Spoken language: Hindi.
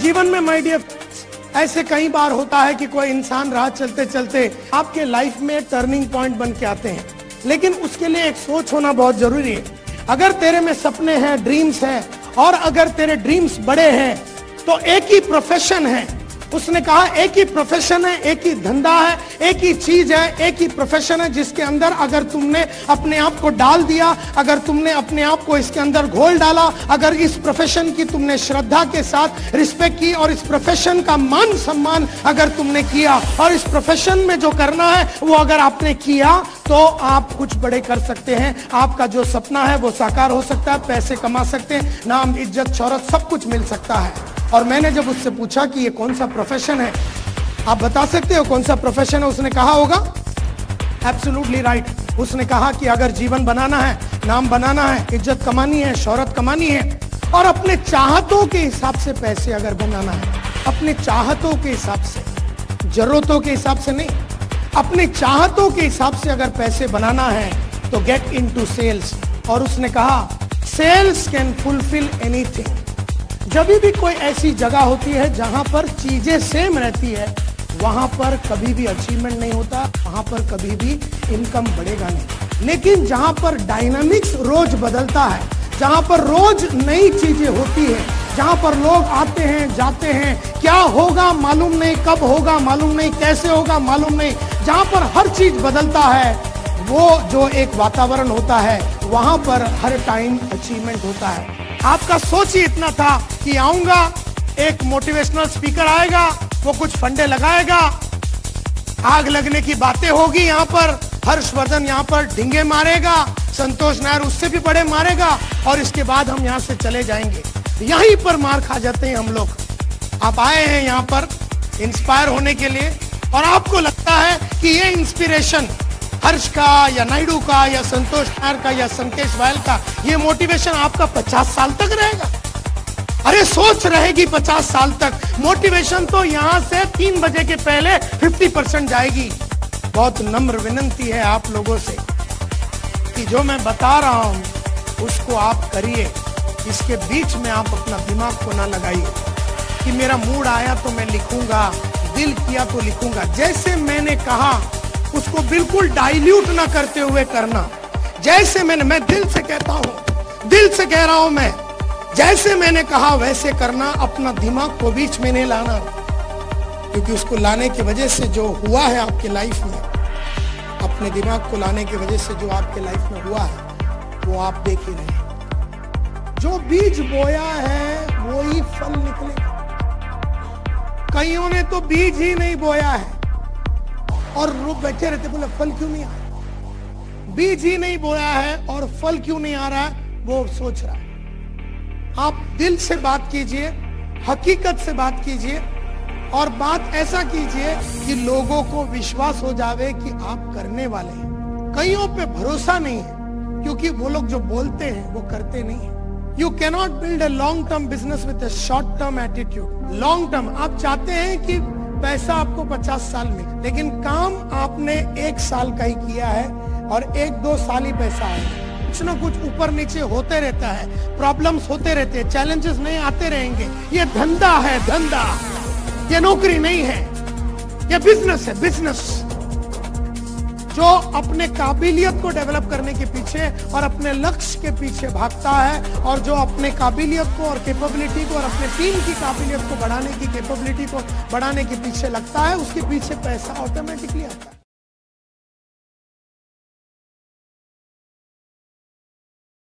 जीवन में माय डियर ऐसे कई बार होता है कि कोई इंसान राह चलते चलते आपके लाइफ में टर्निंग पॉइंट बन के आते हैं, लेकिन उसके लिए एक सोच होना बहुत जरूरी है। अगर तेरे में सपने हैं, ड्रीम्स हैं, और अगर तेरे ड्रीम्स बड़े हैं तो एक ही प्रोफेशन है। उसने कहा एक ही प्रोफेशन है, एक ही धंधा है, एक ही चीज है, एक ही प्रोफेशन है जिसके अंदर अगर तुमने अपने आप को डाल दिया, अगर तुमने अपने आप को इसके अंदर घोल डाला, अगर इस प्रोफेशन की तुमने श्रद्धा के साथ रिस्पेक्ट की और इस प्रोफेशन का मान सम्मान अगर तुमने किया और इस प्रोफेशन में जो करना है वो अगर आपने किया तो आप कुछ बड़े कर सकते हैं। आपका जो सपना है वो साकार हो सकता है, पैसे कमा सकते हैं, नाम, इज्जत, शोहरत सब कुछ मिल सकता है। और मैंने जब उससे पूछा कि ये कौन सा प्रोफेशन है, आप बता सकते हो कौन सा प्रोफेशन है, उसने कहा होगा एब्सोल्युटली राइट। उसने कहा कि अगर जीवन बनाना है, नाम बनाना है, इज्जत कमानी है, शोहरत कमानी है और अपने चाहतों के हिसाब से पैसे अगर बनाना है, अपने चाहतों के हिसाब से, जरूरतों के हिसाब से नहीं, अपने चाहतों के हिसाब से अगर पैसे बनाना है तो गेट इनटू सेल्स। और उसने कहा सेल्स कैन फुलफिल एनीथिंग। जब भी कोई ऐसी जगह होती है जहां पर चीजें सेम रहती है, वहां पर कभी भी अचीवमेंट नहीं होता, वहां पर कभी भी इनकम बढ़ेगा नहीं। लेकिन जहां पर डायनामिक्स रोज बदलता है, जहां पर रोज नई चीजें होती है, जहां पर लोग आते हैं जाते हैं, क्या होगा मालूम नहीं, कब होगा मालूम नहीं, कैसे होगा मालूम नहीं, जहां पर हर चीज बदलता है, वो जो एक वातावरण होता है वहां पर हर टाइम अचीवमेंट होता है। आपका सोच ही इतना था कि आऊंगा, एक मोटिवेशनल स्पीकर आएगा, वो कुछ फंडे लगाएगा, आग लगने की बातें होगी, यहाँ पर हर्षवर्धन यहाँ पर ढिंगे मारेगा, संतोष नायर उससे भी बड़े मारेगा और इसके बाद हम यहाँ से चले जाएंगे। यहीं पर मार खा जाते हैं हम लोग। आप आए हैं यहाँ पर इंस्पायर होने के लिए और आपको लगता है कि ये इंस्पिरेशन हर्ष का या नायडू का या संतोष नायर का या संकेश वायल का, ये मोटिवेशन आपका 50 साल तक रहेगा। अरे सोच रहेगी 50 साल तक। मोटिवेशन तो यहाँ से 3 बजे के पहले 50% जाएगी। बहुत नम्र विनती है आप लोगों से कि जो मैं बता रहा हूँ उसको आप करिए। इसके बीच में आप अपना दिमाग को ना लगाइए कि मेरा मूड आया तो मैं लिखूंगा, दिल किया तो लिखूंगा। जैसे मैंने कहा उसको बिल्कुल डाइल्यूट ना करते हुए करना। जैसे मैं दिल से कहता हूं, दिल से कह रहा हूं मैं, जैसे मैंने कहा वैसे करना। अपना दिमाग को बीच में नहीं लाना, क्योंकि उसको लाने की वजह से जो हुआ है आपके लाइफ में, अपने दिमाग को लाने की वजह से जो आपके लाइफ में हुआ है वो आप देख ही रहे हैं। जो बीज बोया है वो ही फल निकलेगा। कईयों ने तो बीज ही नहीं बोया है और लोग बैठे रहते, बोले फल क्यों नहीं आ रहा, बीज ही नहीं बोया है और फल क्यों नहीं आ रहा है, वो सोच रहा है। आप दिल से बात कीजिए, हकीकत से बात कीजिए और बात ऐसा कीजिए कि लोगों को विश्वास हो जावे कि आप करने वाले हैं। कईयों पे भरोसा नहीं है क्योंकि वो लोग जो बोलते हैं वो करते नहीं है। You cannot build a long term business with a short term attitude. Long term, आप चाहते हैं कि पैसा आपको 50 साल मिले, लेकिन काम आपने 1 साल का ही किया है और 1-2 साल ही पैसा आएगा। कुछ ना कुछ ऊपर नीचे होते रहता है, प्रॉब्लम्स होते रहते हैं, चैलेंजेस नहीं आते रहेंगे। ये धंधा है, धंधा, ये नौकरी नहीं है, ये बिजनेस है, बिजनेस। जो अपने काबिलियत को डेवलप करने के पीछे और अपने लक्ष्य के पीछे भागता है और जो अपने काबिलियत को और कैपेबिलिटी को और अपने टीम की काबिलियत को बढ़ाने की कैपेबिलिटी को बढ़ाने के पीछे लगता है, उसके पीछे पैसा ऑटोमेटिकली आता है।